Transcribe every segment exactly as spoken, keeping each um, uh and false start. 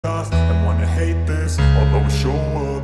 And wanna hate this, I'll always show up.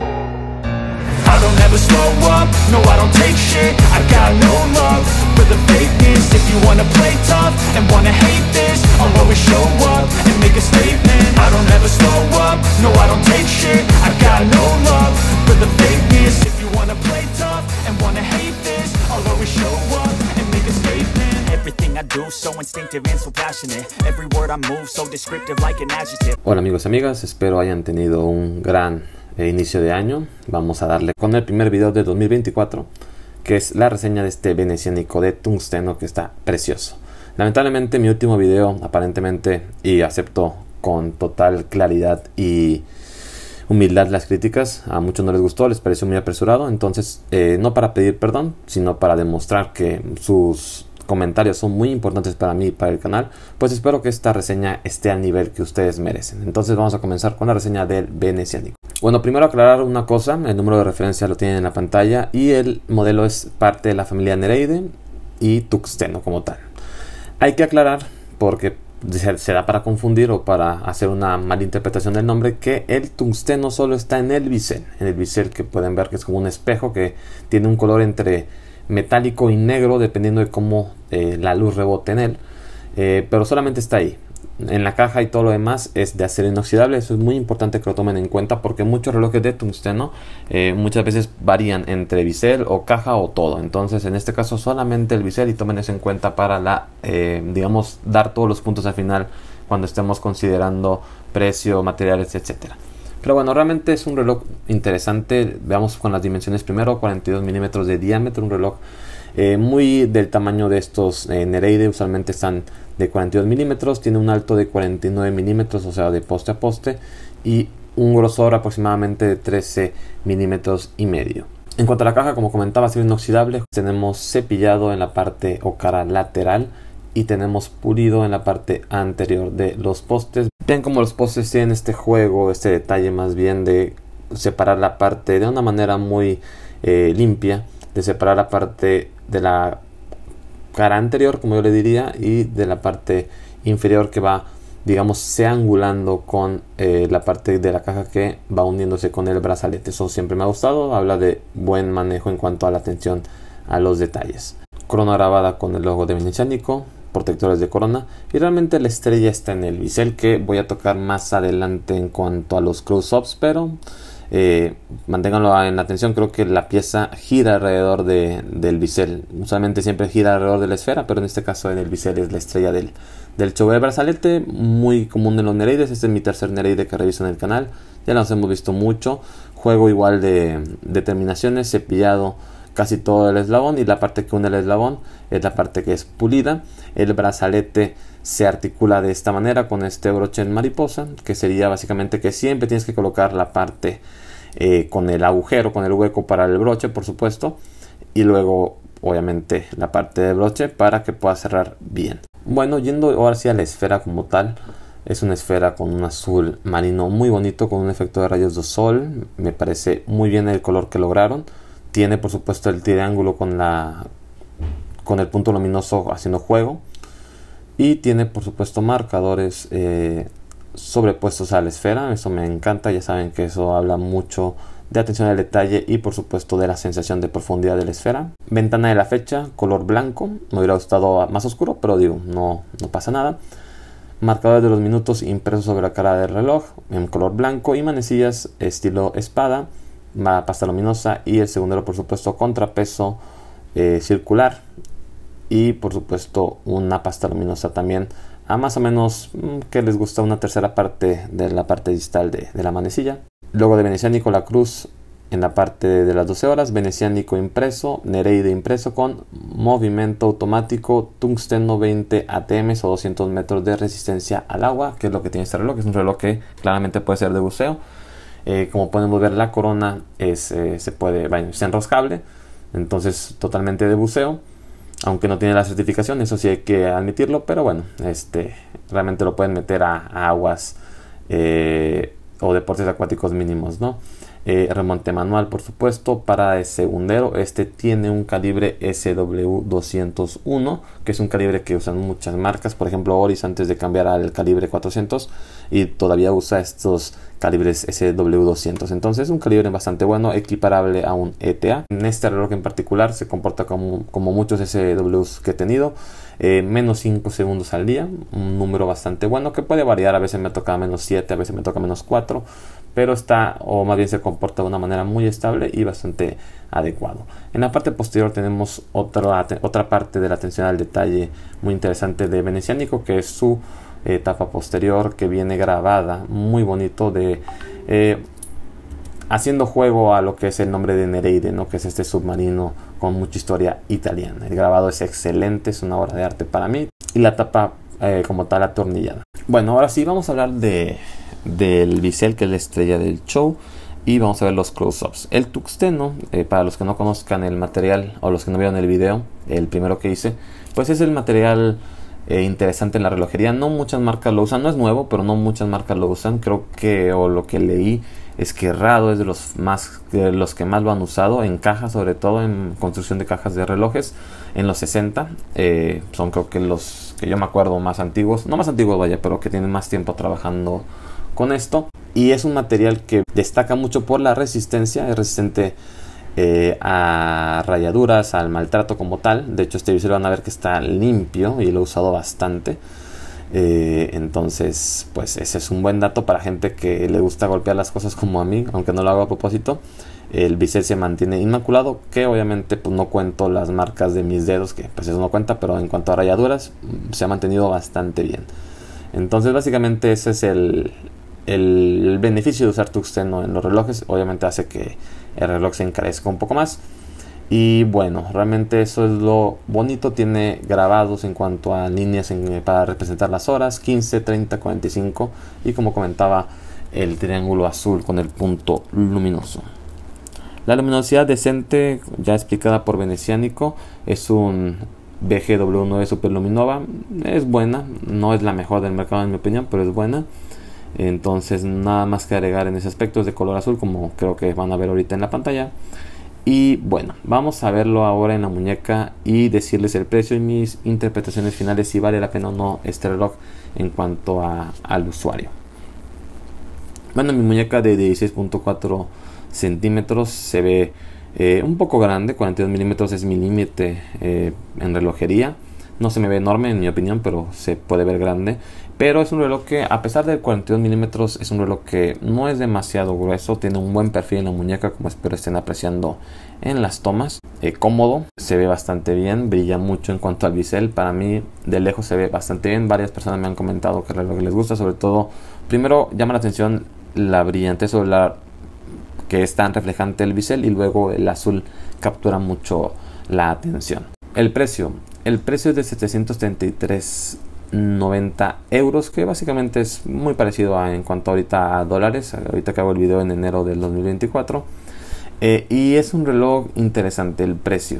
I don't ever slow up, no I don't take shit. I got no love for the fakeness. If you wanna play tough and wanna hate this, I'll always show up and make a statement. I don't ever slow up, no I don't take shit. I got no love for the fakeness. If you wanna play tough and wanna hate this, I'll always show up and make a statement. Everything I do so instinctive and so passionate. Every word I move so descriptive like an adjective. Hola amigos y amigas, espero hayan tenido un gran eh, inicio de año. Vamos a darle con el primer video de dos mil veinticuatro, que es la reseña de este veneciánico de tungsteno que está precioso. Lamentablemente mi último video aparentemente, y acepto con total claridad y humildad las críticas, a muchos no les gustó, les pareció muy apresurado. Entonces eh, no para pedir perdón, sino para demostrar que sus comentarios son muy importantes para mí y para el canal, pues espero que esta reseña esté al nivel que ustedes merecen. Entonces vamos a comenzar con la reseña del veneciánico. Bueno, primero aclarar una cosa: el número de referencia lo tienen en la pantalla y el modelo es parte de la familia Nereide y tungsteno como tal. Hay que aclarar, porque se, se da para confundir o para hacer una mala interpretación del nombre, que el tungsteno solo está en el bisel, en el bisel que pueden ver que es como un espejo que tiene un color entre metálico y negro dependiendo de cómo eh, la luz rebote en él, eh, pero solamente está ahí. En la caja y todo lo demás es de acero inoxidable. Eso es muy importante que lo tomen en cuenta, porque muchos relojes de tungsteno eh, muchas veces varían entre bisel o caja o todo. Entonces en este caso solamente el bisel, y tomen eso en cuenta para la eh, digamos dar todos los puntos al final cuando estemos considerando precio, materiales, etcétera. Pero bueno, realmente es un reloj interesante. Veamos con las dimensiones primero: cuarenta y dos milímetros de diámetro, un reloj eh, muy del tamaño de estos eh, Nereide, usualmente están de cuarenta y dos milímetros, tiene un alto de cuarenta y nueve milímetros, o sea de poste a poste, y un grosor aproximadamente de trece milímetros y medio. En cuanto a la caja, como comentaba, acero inoxidable. Tenemos cepillado en la parte o cara lateral y tenemos pulido en la parte anterior de los postes. Ven como los postes tienen este juego, este detalle más bien de separar la parte de una manera muy eh, limpia, de separar la parte de la cara anterior, como yo le diría, y de la parte inferior que va, digamos, se angulando con eh, la parte de la caja que va uniéndose con el brazalete. Eso siempre me ha gustado, habla de buen manejo en cuanto a la atención a los detalles. Corona grabada con el logo de veneciánico, protectores de corona, y realmente la estrella está en el bisel, que voy a tocar más adelante en cuanto a los close-ups, pero eh, manténganlo en la atención. Creo que la pieza gira alrededor de, del bisel. Usualmente siempre gira alrededor de la esfera, pero en este caso en el bisel es la estrella del, del show. El brazalete muy común en los Nereides. Este es mi tercer Nereide que reviso en el canal, ya los hemos visto mucho. Juego igual de, de terminaciones, cepillado casi todo el eslabón, y la parte que une el eslabón es la parte que es pulida. El brazalete se articula de esta manera con este broche en mariposa, que sería básicamente que siempre tienes que colocar la parte eh, con el agujero, con el hueco para el broche, por supuesto, y luego obviamente la parte del broche para que pueda cerrar bien. Bueno, yendo ahora sí a la esfera como tal, es una esfera con un azul marino muy bonito, con un efecto de rayos de sol. Me parece muy bien el color que lograron. Tiene por supuesto el triángulo con la con el punto luminoso haciendo juego, y tiene por supuesto marcadores eh, sobrepuestos a la esfera. Eso me encanta, ya saben que eso habla mucho de atención al detalle y por supuesto de la sensación de profundidad de la esfera. Ventana de la fecha, color blanco. Me hubiera gustado más oscuro, pero digo, no, no pasa nada. Marcadores de los minutos impresos sobre la cara del reloj en color blanco, y manecillas estilo espada, pasta luminosa, y el segundero por supuesto contrapeso eh, circular, y por supuesto una pasta luminosa también a más o menos mmm, que les gusta una tercera parte de la parte distal de, de la manecilla. Logo de veneciánico, la cruz en la parte de las doce horas, veneciánico impreso, Nereide impreso con movimiento automático, tungsteno veinte A T M o doscientos metros de resistencia al agua, que es lo que tiene este reloj. Es un reloj que claramente puede ser de buceo. Eh, como podemos ver, la corona es, eh, se puede, bueno, es enroscable, entonces totalmente de buceo, aunque no tiene la certificación, eso sí hay que admitirlo, pero bueno, este, realmente lo pueden meter a, a aguas eh, o deportes acuáticos mínimos, ¿no? Eh, remonte manual, por supuesto. Para el segundero, este tiene un calibre S W doscientos uno, que es un calibre que usan muchas marcas, por ejemplo Oris antes de cambiar al calibre cuatrocientos, y todavía usa estos calibres S W doscientos. Entonces es un calibre bastante bueno, equiparable a un E T A. En este reloj en particular se comporta como, como muchos S Ws que he tenido, eh, menos cinco segundos al día, un número bastante bueno que puede variar. A veces me toca menos siete, a veces me toca menos cuatro, pero está, o más bien se comporta de una manera muy estable y bastante adecuado. En la parte posterior tenemos otra, otra parte de la atención al detalle muy interesante de Venecianico, que es su eh, tapa posterior, que viene grabada muy bonito, de eh, haciendo juego a lo que es el nombre de Nereide, ¿no? Que es este submarino con mucha historia italiana. El grabado es excelente, es una obra de arte para mí, y la tapa eh, como tal atornillada. Bueno, ahora sí vamos a hablar de del bisel, que es la estrella del show, y vamos a ver los close-ups. El tungsteno, eh, para los que no conozcan el material o los que no vieron el video, el primero que hice, pues es el material eh, interesante en la relojería. No muchas marcas lo usan, no es nuevo, pero no muchas marcas lo usan. Creo que, o lo que leí, es que Rado es de los más de los que más lo han usado en cajas, sobre todo en construcción de cajas de relojes en los sesenta. Eh, son creo que los que yo me acuerdo más antiguos, no más antiguos vaya, pero que tienen más tiempo trabajando con esto. Y es un material que destaca mucho por la resistencia, es resistente eh, a rayaduras, al maltrato como tal. De hecho, este bisel van a ver que está limpio y lo he usado bastante. Eh, entonces, pues ese es un buen dato para gente que le gusta golpear las cosas como a mí, aunque no lo hago a propósito. El bisel se mantiene inmaculado, que obviamente pues no cuento las marcas de mis dedos, que pues eso no cuenta, pero en cuanto a rayaduras se ha mantenido bastante bien. Entonces básicamente ese es el, el, el beneficio de usar tungsteno en los relojes. Obviamente hace que el reloj se encarezca un poco más. Y bueno, realmente eso es lo bonito. Tiene grabados en cuanto a líneas en, para representar las horas, quince, treinta, cuarenta y cinco, y como comentaba, el triángulo azul con el punto luminoso. La luminosidad decente, ya explicada por Venecianico, es un B G W nueve Superluminova. Es buena, no es la mejor del mercado en mi opinión, pero es buena. Entonces nada más que agregar en ese aspecto. Es de color azul, como creo que van a ver ahorita en la pantalla. Y bueno, vamos a verlo ahora en la muñeca y decirles el precio y mis interpretaciones finales, si vale la pena o no este reloj en cuanto a, al usuario. Bueno, mi muñeca de dieciséis punto cuatro centímetros se ve eh, un poco grande. Cuarenta y dos milímetros es mi límite eh, en relojería. No se me ve enorme en mi opinión, pero se puede ver grande. Pero es un reloj que, a pesar de cuarenta y dos milímetros, es un reloj que no es demasiado grueso. Tiene un buen perfil en la muñeca, como espero estén apreciando en las tomas. Eh, cómodo, se ve bastante bien, brilla mucho en cuanto al bisel. Para mí, de lejos se ve bastante bien. Varias personas me han comentado que el reloj les gusta. Sobre todo, primero llama la atención la brillantez solar, que es tan reflejante el bisel, y luego el azul captura mucho la atención. El precio. El precio es de setecientos treinta y tres noventa euros, que básicamente es muy parecido a, en cuanto ahorita a dólares. Ahorita que hago el video en enero del dos mil veinticuatro. Eh, y es un reloj interesante el precio.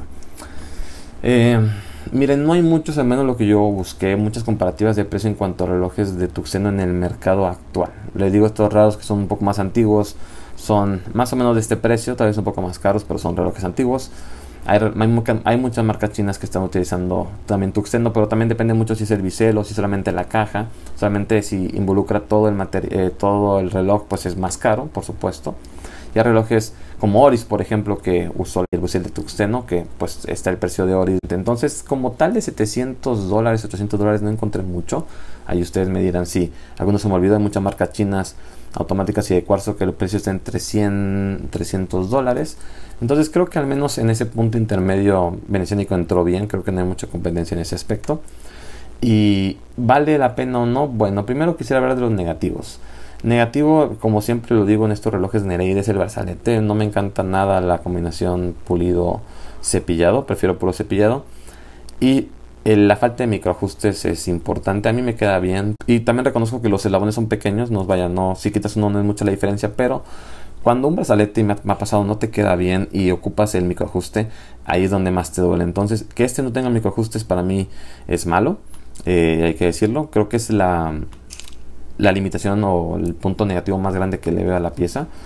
Eh, miren, no hay muchos, al menos lo que yo busqué, muchas comparativas de precio en cuanto a relojes de tungsteno en el mercado actual. Les digo, estos raros que son un poco más antiguos son más o menos de este precio, tal vez un poco más caros, pero son relojes antiguos. Hay, hay, hay muchas marcas chinas que están utilizando también tungsteno, pero también depende mucho si es el bisel o si solamente la caja. Solamente si involucra todo el, eh, todo el reloj, pues es más caro, por supuesto. Y hay relojes como Oris, por ejemplo, que usó el bisel de tungsteno, que pues está el precio de Oris. Entonces, como tal, de setecientos dólares, ochocientos dólares no encontré mucho. Ahí ustedes me dirán si algunos se me olvidó. Hay muchas marcas chinas automáticas y de cuarzo que el precio está entre cien, trescientos dólares. Entonces creo que al menos en ese punto intermedio Venecianico entró bien. Creo que no hay mucha competencia en ese aspecto. ¿Y vale la pena o no? Bueno, primero quisiera hablar de los negativos. Negativo, como siempre lo digo en estos relojes Nereide, es el brazalete. No me encanta nada la combinación pulido cepillado, prefiero puro cepillado. Y el, la falta de microajustes es importante. A mí me queda bien, y también reconozco que los eslabones son pequeños. No vaya, no, si quitas uno no es mucha la diferencia, pero cuando un brazalete, me ha, me ha pasado, no te queda bien y ocupas el microajuste, ahí es donde más te duele. Entonces, que este no tenga microajustes para mí es malo, eh, hay que decirlo. Creo que es la, la limitación o el punto negativo más grande que le veo a la pieza.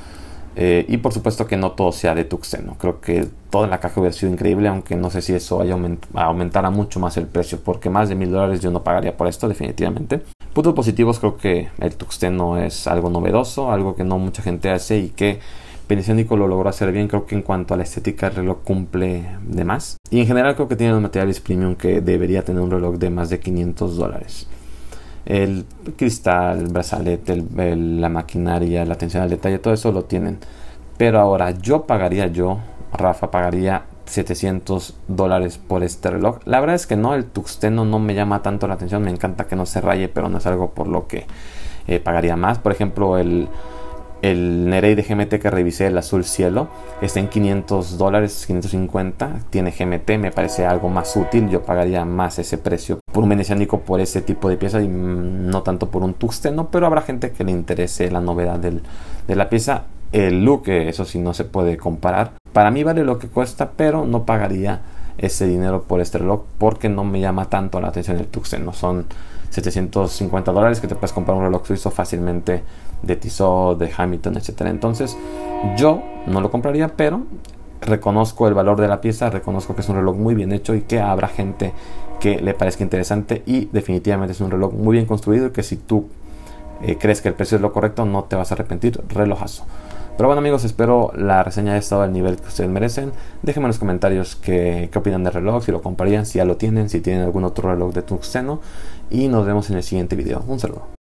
Eh, y por supuesto que no todo sea de Tuxteno. Creo que toda la caja hubiera sido increíble, aunque no sé si eso vaya a aument aumentara mucho más el precio, porque más de mil dólares yo no pagaría por esto definitivamente. Puntos positivos: creo que el Tuxteno es algo novedoso, algo que no mucha gente hace y que Venecionico lo logró hacer bien. Creo que en cuanto a la estética el reloj cumple de más, y en general creo que tiene los materiales premium que debería tener un reloj de más de quinientos dólares. El cristal, el brazalete, el, el, la maquinaria, la atención al detalle, todo eso lo tienen. Pero ahora yo pagaría, yo, Rafa, pagaría setecientos dólares por este reloj. La verdad es que no, el Tuxteno no me llama tanto la atención. Me encanta que no se raye, pero no es algo por lo que eh, pagaría más. Por ejemplo, el, el Nerei de G M T que revisé, el azul cielo, está en quinientos dólares, quinientos cincuenta. Tiene G M T, me parece algo más útil. Yo pagaría más ese precio por un venecianico, por ese tipo de pieza, y no tanto por un Tuxteno. Pero habrá gente que le interese la novedad del, de la pieza. El look, eso sí no se puede comparar. Para mí vale lo que cuesta, pero no pagaría ese dinero por este reloj porque no me llama tanto la atención el Tuxteno. Son setecientos cincuenta dólares que te puedes comprar un reloj suizo fácilmente, de Tissot, de Hamilton, etcétera. Entonces yo no lo compraría, pero reconozco el valor de la pieza, reconozco que es un reloj muy bien hecho y que habrá gente que le parezca interesante, y definitivamente es un reloj muy bien construido y que si tú eh, crees que el precio es lo correcto, no te vas a arrepentir. Relojazo. Pero bueno, amigos, espero la reseña haya estado al nivel que ustedes merecen. Déjenme en los comentarios qué, qué opinan del reloj, si lo comprarían, si ya lo tienen, si tienen algún otro reloj de Tuxteno, y nos vemos en el siguiente video. Un saludo.